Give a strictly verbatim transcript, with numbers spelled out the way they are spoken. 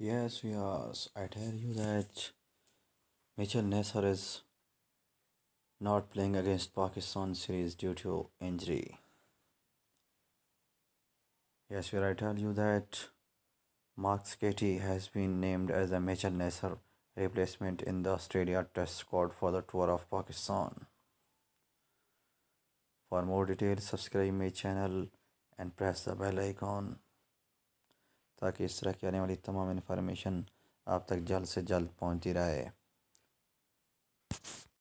Yes, yes, I tell you that Mitchell Nasser is not playing against Pakistan series due to injury. Yes, where I tell you that Mark Sketty has been named as a Mitchell Nasser replacement in the Australia Test squad for the tour of Pakistan. For more details, subscribe my channel and press the bell icon ताकि इस तरह की आने वाली तमाम information आप तक जल्द से जल्द पहुंचती रहे।